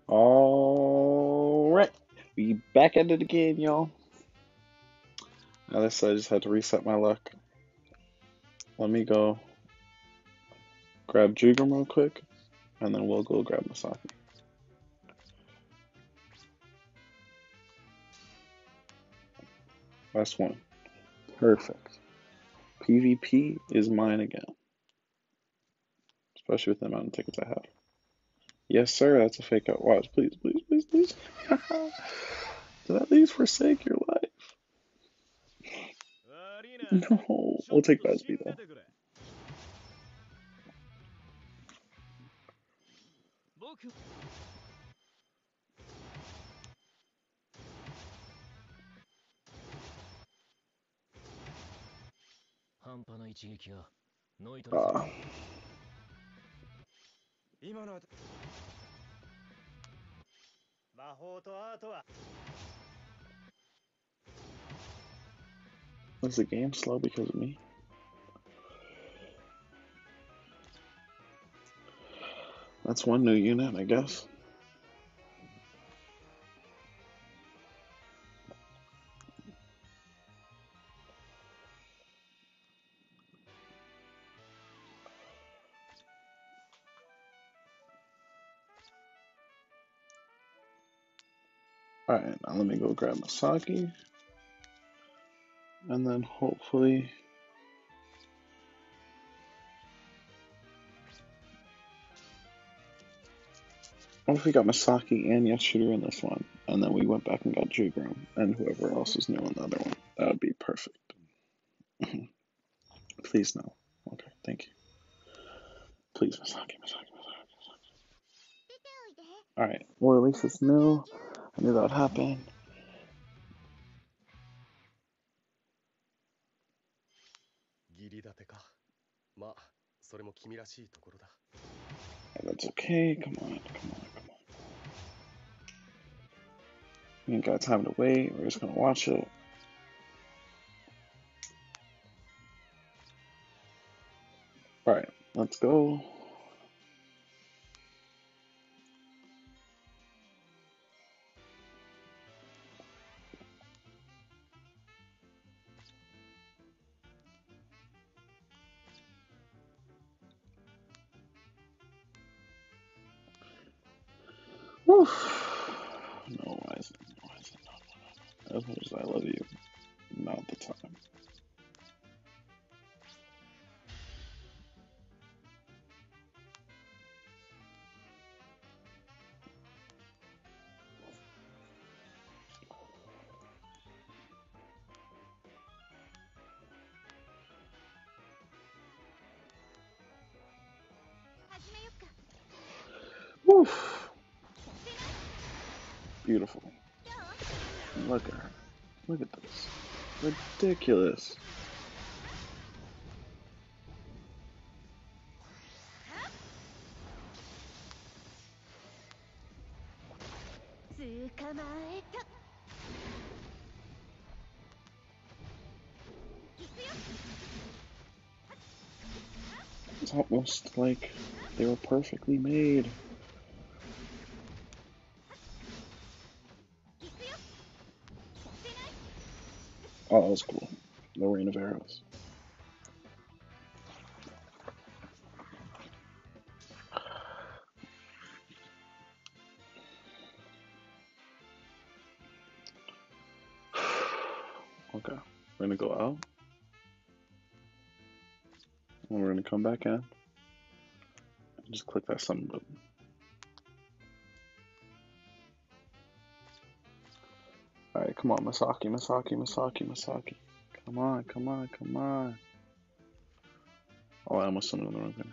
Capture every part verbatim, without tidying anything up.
Alright, we back at it again, y'all. Now this I just had to reset my luck. Let me go grab Jugum real quick, and then we'll go grab Masaki. Last one. Perfect. PvP is mine again. Especially with the amount of tickets I have. Yes, sir, that's a fake out. Watch, please, please, please, please. Did at least forsake your life? No, we'll take bad speed though. Uh, is the game slow because of me? That's one new unit, I guess. Alright, now let me go grab Masaki. And then hopefully... What if we got Masaki and Yashiro in this one, and then we went back and got Jugrum, and whoever else is new in the other one? That would be perfect. Please no. Okay, thank you. Please, Masaki, Masaki, Masaki, Masaki. Alright, well at least it's new. I knew that would happen. That's okay, come on, come on, come on. We ain't got time to wait, we're just gonna watch it. Alright, let's go. Woo. No, why is it? No, why is it? No, no, no. As much as I love you, not the time. Woof. Beautiful. Look at her. Look at this. Ridiculous. It's almost like they were perfectly made. Oh, that was cool. The rain of arrows. Okay, we're gonna go out. And we're gonna come back in. And just click that summon button. Alright, come on, Masaki, Masaki, Masaki, Masaki. Come on, come on, come on. Oh, I almost summoned the wrong thing.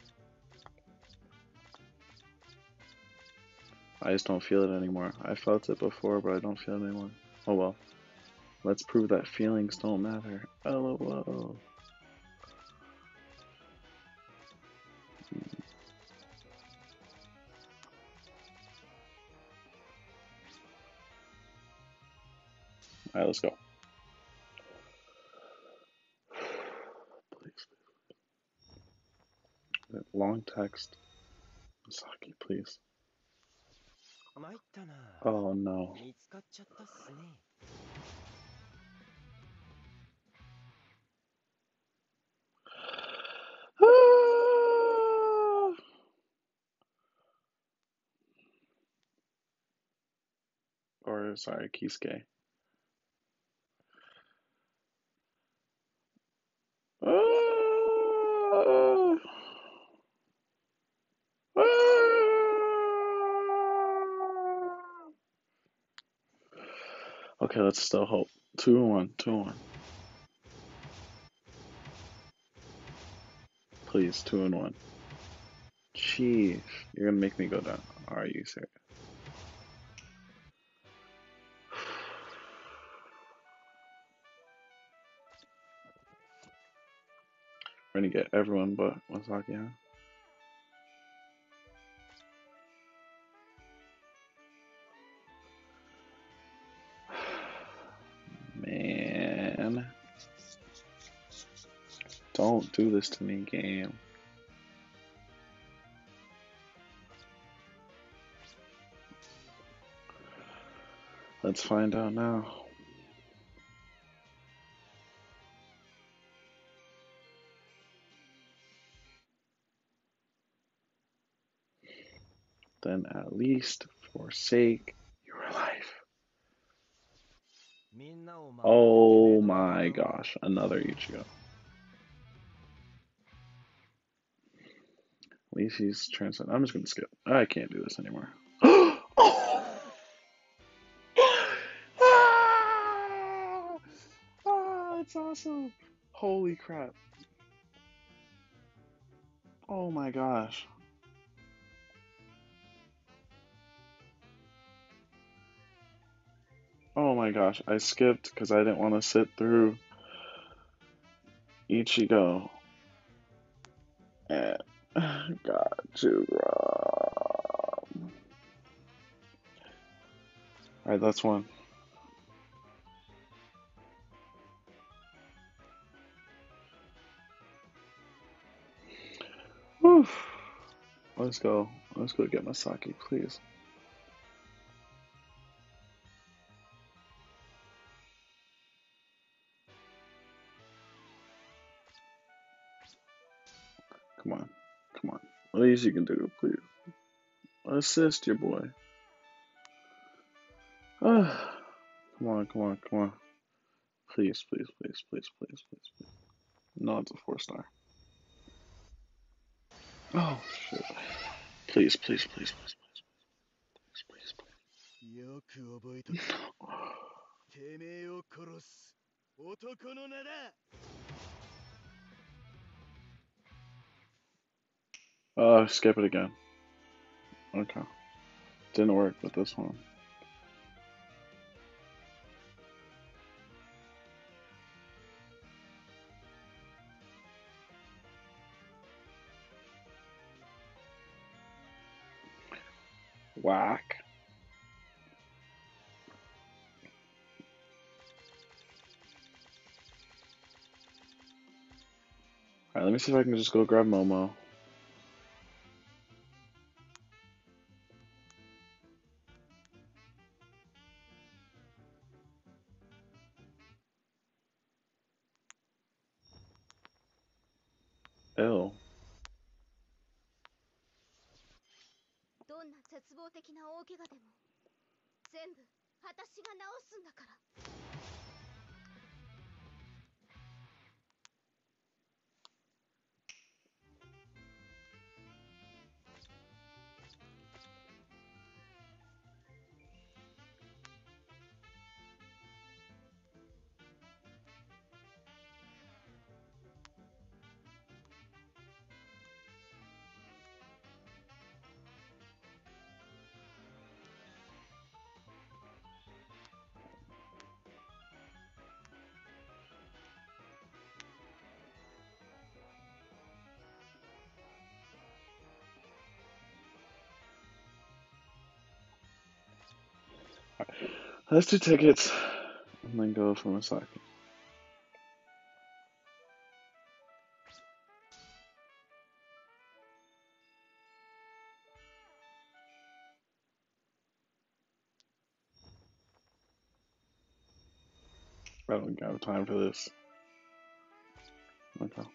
I just don't feel it anymore. I felt it before, but I don't feel it anymore. Oh well. Let's prove that feelings don't matter. LOL. Alright, let's go. Please. That long text. Masaki, please. Oh no. Ah! Or sorry, Kisuke. Ah! Ah! Okay, let's still hope. Two and one, two and one. Please, two and one. Jeez, you're gonna make me go down. Are you serious? We're gonna get everyone but Masaki, huh? Man. Don't do this to me, game. Let's find out now. Then at least forsake your life. Oh my gosh, another Ichigo. At least he's transcended. I'm just gonna skip. I can't do this anymore. Oh! Ah! Ah, it's awesome. Holy crap. Oh my gosh. Oh my gosh. I skipped because I didn't want to sit through Ichigo. And got you wrong. Alright, that's one. Whew. Let's go. Let's go get Masaki, please. Come on. Come on. What least you can do, please. Assist your boy. Ah. Come on, come on, come on. Please, please, please, please, please, please, please. No, it's a four star. Oh, shit. Please, please, please, please, please, please, please, please. Uh, skip it again. Okay. Didn't work with this one. Whack. Alright, let me see if I can just go grab Momo. Ew. どんな絶望的な大怪我でも全部私が治すんだから。 Let's do tickets and then go for Masaki. I don't have time for this. Okay.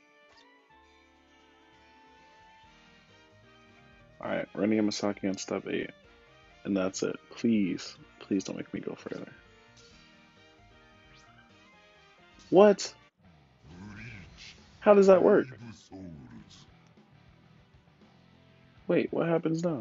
Alright, running a Masaki on step eight. And that's it. Please, please don't make me go further. What? How does that work? Wait, what happens now?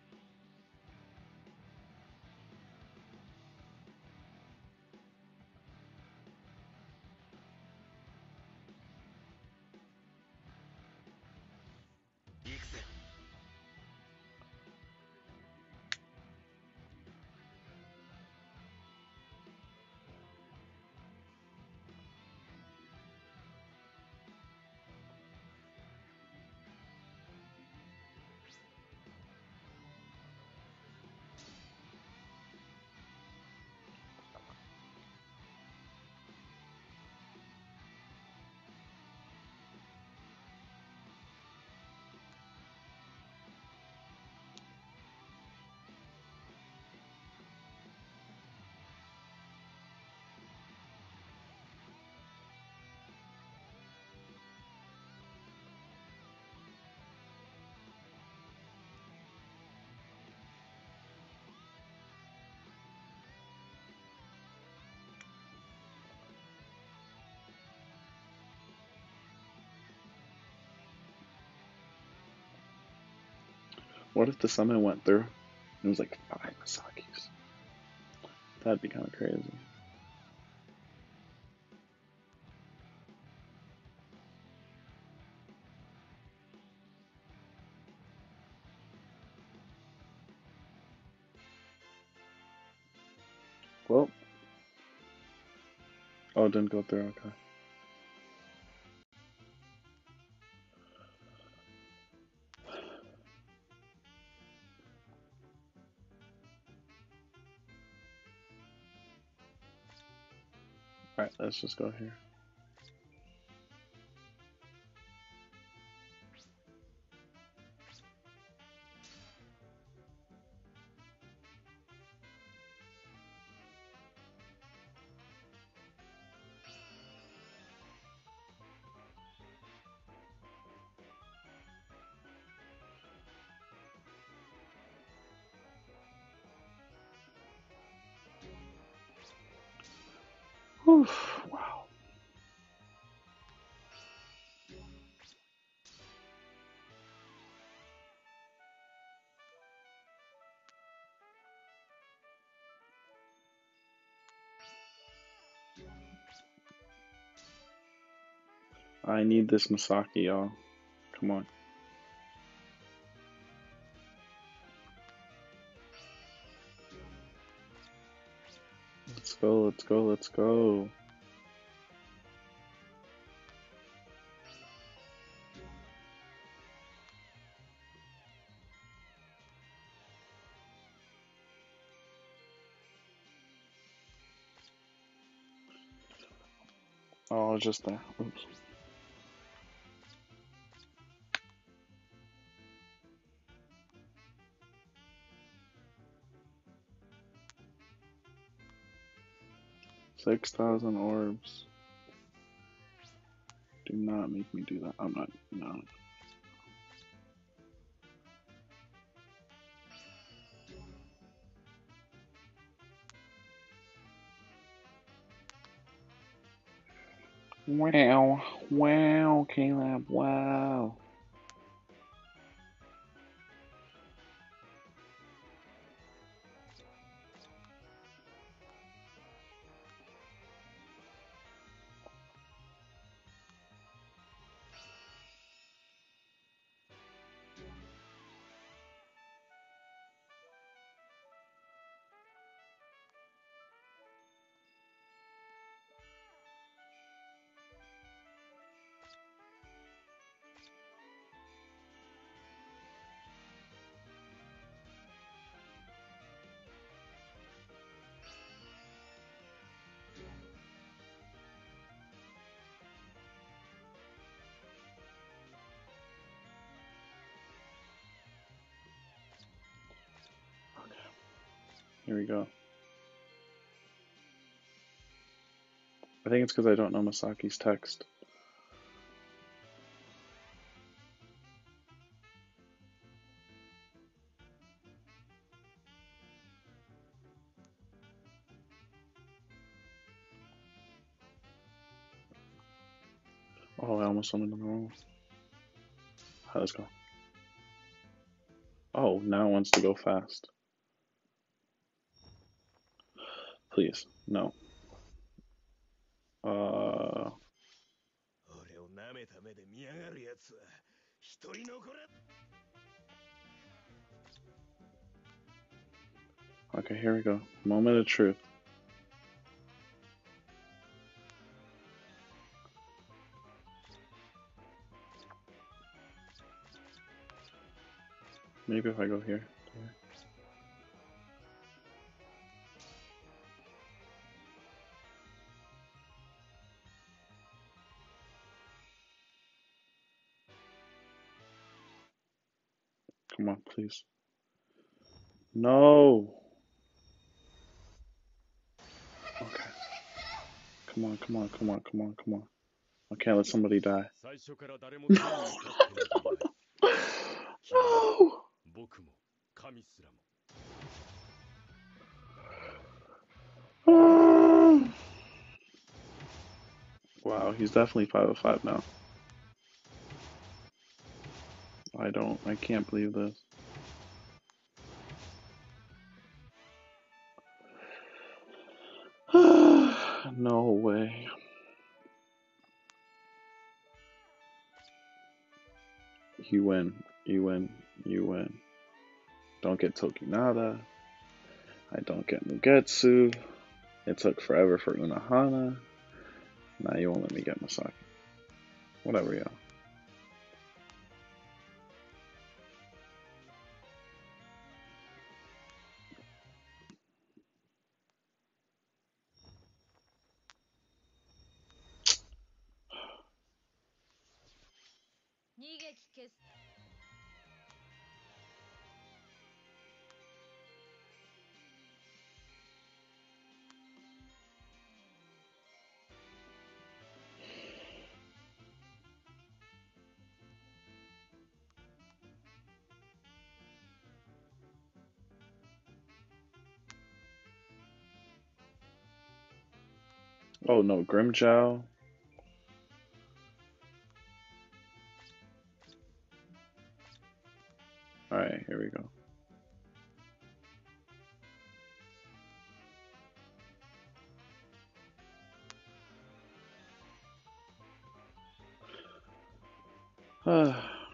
What if the summon went through? It was like five Masakis. That'd be kind of crazy. Well, oh, it didn't go through. Okay. Alright, let's just go here. Whew, wow. I need this Masaki, y'all. Come on. Let's go, let's go, let's go. Oh, just there. Oops. six thousand orbs. Do not make me do that. I'm not, no. Wow. Wow, Caleb. Wow. Okay. Here we go. I think it's because I don't know Masaki's text. Oh, I almost went in the wrong. Alright, let's go. Oh, now it wants to go fast. Please, no. Uh. Okay, here we go. Moment of truth. Maybe if I go here. here. Come on, please. No! Okay. Come on, come on, come on, come on, come on. I can't let somebody die. No! Oh. Wow, he's definitely five oh five now. I don't, I can't believe this. No way. You win, you win, you win. Don't get Tokinada. I don't get Mugetsu. It took forever for Unohana. Now you won't let me get Masaki. Whatever, yo. Oh no, Grimjow. Alright, here we go. Alright,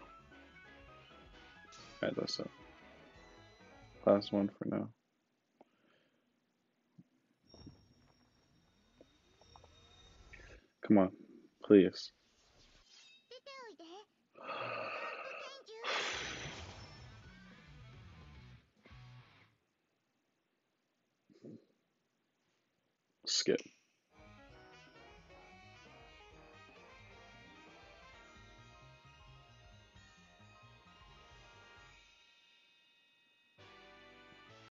that's it. Last one for now. Come on, please. Skip.